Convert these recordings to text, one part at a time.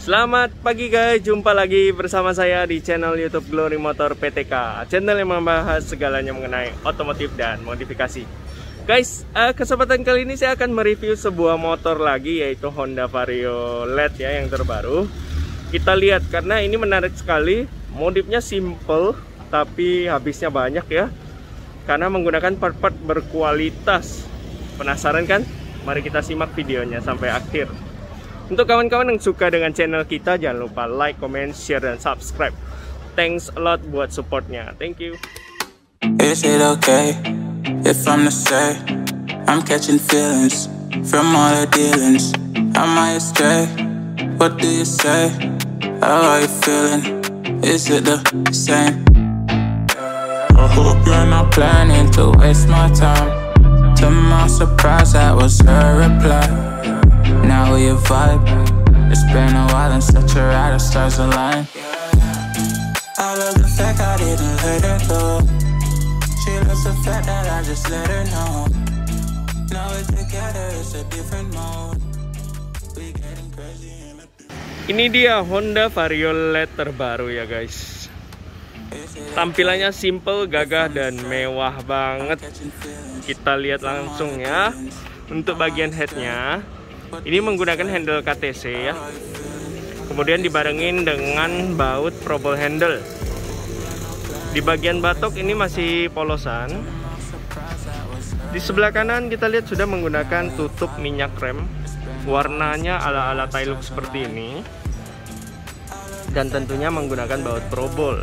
Selamat pagi guys, jumpa lagi bersama saya di channel YouTube Glory Motor PTK, channel yang membahas segalanya mengenai otomotif dan modifikasi. Guys, kesempatan kali ini saya akan mereview sebuah motor lagi, yaitu Honda Vario LED ya, yang terbaru. Kita lihat, karena ini menarik sekali, modifnya simple tapi habisnya banyak ya, karena menggunakan part-part berkualitas. Penasaran kan? Mari kita simak videonya sampai akhir. Untuk kawan-kawan yang suka dengan channel kita, jangan lupa like, comment, share, dan subscribe. Thanks a lot buat supportnya. Thank you. Is it okay if I'm to say I'm catching feelings from all the dealings? Am I astray? What do you say? How are you feeling? Is it the same? I hope you're not planning to waste my time. To my surprise, that was her reply. Now we vibe. It's been a while and such a ride, the stars align. I love the fact I didn't let her go. She loves the fact that I just let her know. Now we're together, it's a different mode. We getting crazy in the... Ini dia Honda Vario LED terbaru ya guys. Tampilannya simple, gagah, dan mewah banget. Kita lihat langsung ya. Untuk bagian headnya, ini menggunakan handle KTC ya. Kemudian dibarengin dengan baut probol handle. Di bagian batok ini masih polosan. Di sebelah kanan kita lihat sudah menggunakan tutup minyak rem. Warnanya ala-ala Hilux seperti ini. Dan tentunya menggunakan baut probol.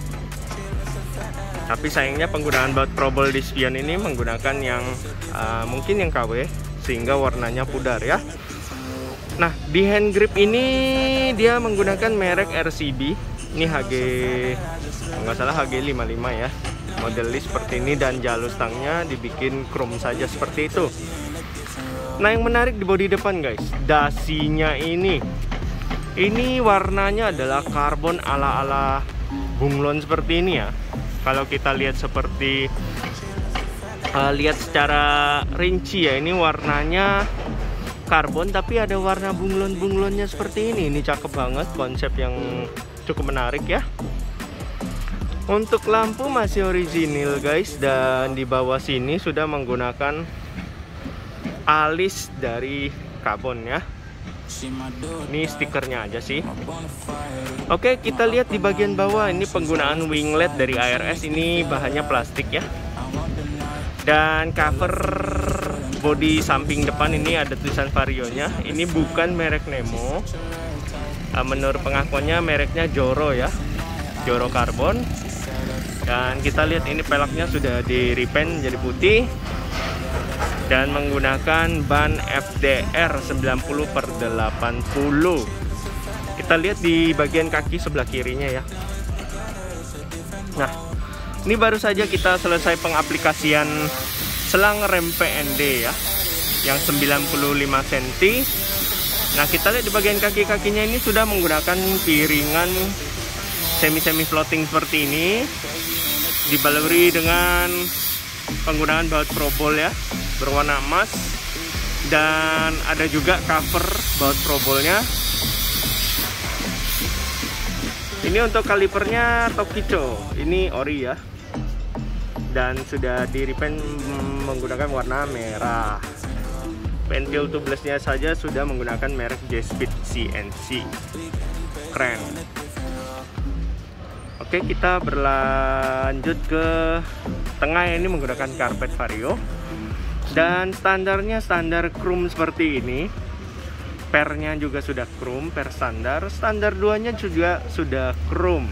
Tapi sayangnya penggunaan baut probol di spion ini menggunakan yang mungkin yang KW, sehingga warnanya pudar ya. Nah, di hand grip ini dia menggunakan merek RCB. Ini HG, nggak salah HG55 ya. Model list seperti ini, dan jalur stangnya dibikin chrome saja seperti itu. Nah, yang menarik di bodi depan guys, dasinya ini warnanya adalah karbon ala-ala bunglon seperti ini ya. Kalau kita lihat seperti lihat secara rinci ya, ini warnanya karbon tapi ada warna bunglon-bunglonnya seperti ini. Ini cakep banget, konsep yang cukup menarik ya. Untuk lampu masih original guys, dan di bawah sini sudah menggunakan alis dari karbon ya. Ini stikernya aja sih. Oke, kita lihat di bagian bawah, ini penggunaan winglet dari ARS. Ini bahannya plastik ya. Dan cover bodi samping depan ini ada tulisan Varionya. Ini bukan merek Nemo. Menurut pengakuannya mereknya Joro ya, Joro Carbon. Dan kita lihat ini peleknya sudah di repaint jadi putih, dan menggunakan ban FDR 90/80. Kita lihat di bagian kaki sebelah kirinya ya. Nah, ini baru saja kita selesai pengaplikasian selang rem PND ya, yang 95 cm. Nah, kita lihat di bagian kaki-kakinya ini sudah menggunakan piringan semi floating seperti ini, dibaluri dengan penggunaan baut probol ya, berwarna emas. Dan ada juga cover baut probolnya. Ini untuk kalipernya Tokicho, ini ori ya, dan sudah di repaint menggunakan warna merah. Pentil tubelessnya saja sudah menggunakan merek J-Speed CNC. Keren. Oke, kita berlanjut ke tengah. Ini menggunakan karpet Vario, dan standarnya standar chrome seperti ini. Pernya juga sudah chrome, per standar. Standar 2-nya juga sudah chrome.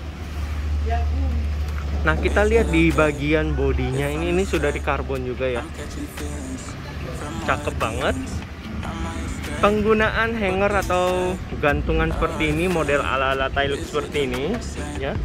Nah, kita lihat di bagian bodinya ini sudah di karbon juga ya. Cakep banget. Penggunaan hanger atau gantungan seperti ini, model ala-ala Hilux seperti ini ya.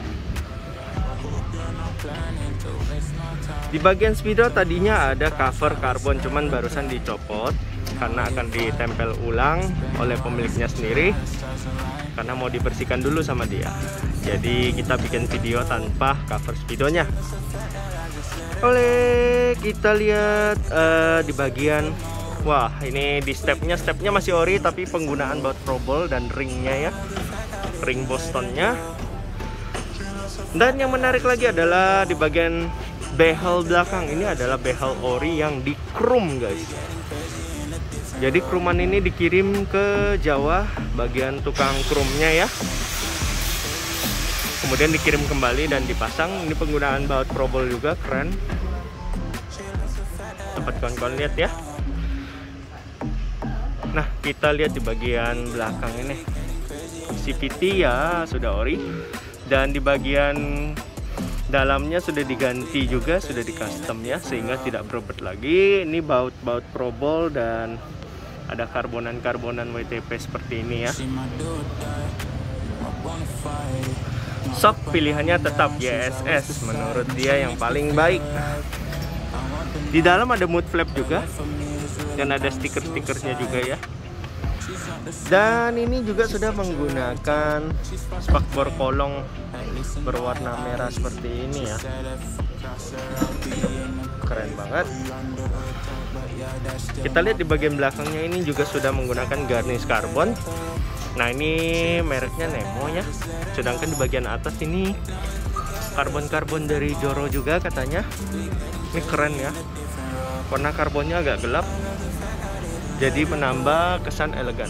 Di bagian spidol tadinya ada cover karbon, cuman barusan dicopot karena akan ditempel ulang oleh pemiliknya sendiri, karena mau dibersihkan dulu sama dia. Jadi kita bikin video tanpa cover spidolnya. Kita lihat di bagian Wah, ini di stepnya masih ori, tapi penggunaan baut probol dan ringnya ya, ring Bostonnya. Dan yang menarik lagi adalah di bagian behel belakang, ini adalah behel ori yang di chrome guys. Jadi chromean ini dikirim ke Jawa, bagian tukang chrome-nya ya, kemudian dikirim kembali dan dipasang. Ini penggunaan baut probol juga, keren. Tempat kawan-kawan lihat ya. Nah, kita lihat di bagian belakang ini, CVT ya sudah ori, dan di bagian dalamnya sudah diganti juga, sudah di custom ya, sehingga tidak berbobot lagi. Ini baut-baut probol dan ada karbonan WTP seperti ini ya. Sok pilihannya tetap YSS, menurut dia yang paling baik. Di dalam ada mud flap juga, dan ada stiker-stikernya juga ya. Dan ini juga sudah menggunakan spakbor kolong berwarna merah seperti ini ya. Keren banget. Kita lihat di bagian belakangnya ini juga sudah menggunakan garnish karbon. Nah, ini mereknya Nemo ya. Sedangkan di bagian atas ini karbon dari Joro juga katanya. Ini keren ya. Warna karbonnya agak gelap, jadi menambah kesan elegan.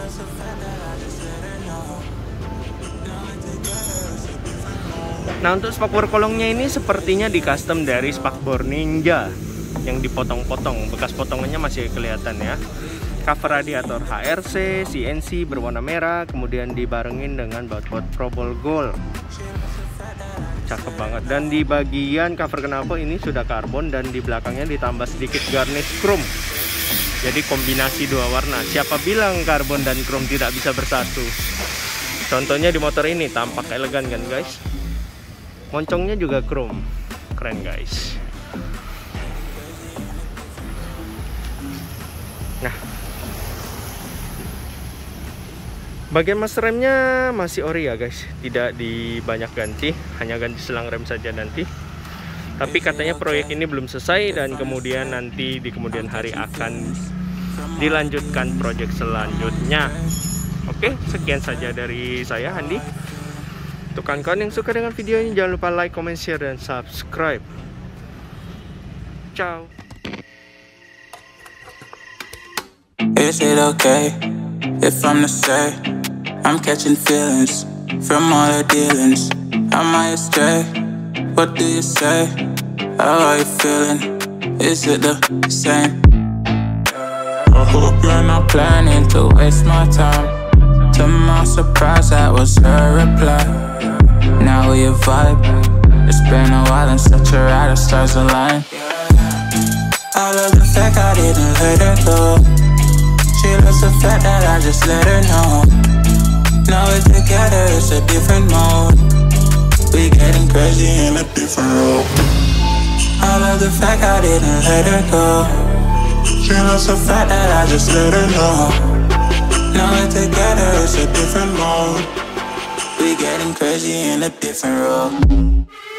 Nah, untuk spakbor kolongnya ini sepertinya di custom dari spakbor Ninja yang dipotong-potong. Bekas potongannya masih kelihatan ya. Cover radiator HRC CNC berwarna merah, kemudian dibarengin dengan baut-baut probol gold. Cakep banget. Dan di bagian cover knalpot ini sudah karbon, dan di belakangnya ditambah sedikit garnish chrome. Jadi kombinasi dua warna. Siapa bilang karbon dan chrome tidak bisa bersatu? Contohnya di motor ini, tampak elegan kan guys. Moncongnya juga chrome. Keren guys. Nah, bagian master remnya masih ori ya guys, tidak dibanyak ganti, hanya ganti selang rem saja nanti. Tapi katanya proyek ini belum selesai, dan kemudian nanti di kemudian hari akan dilanjutkan proyek selanjutnya. Oke, sekian saja dari saya, Handi. Untuk kawan-kawan yang suka dengan video ini, jangan lupa like, comment, share, dan subscribe. Ciao. Is it okay if I'm to say I'm catching feelings from all the dealings? Am I astray? What do you say? How are you feeling? Is it the same? I hope you're not planning to waste my time. To my surprise, that was her reply. Now we vibe. It's been a while and such a ride, the stars align. I love the fact I didn't let her go. She loves the fact that I just let her know. Now we're together, it's a different mode. We getting crazy in a different role. I love the fact I didn't let her go. She loves the fact that I just let her know. Now we're together, it's a different mode. We getting crazy in a different role.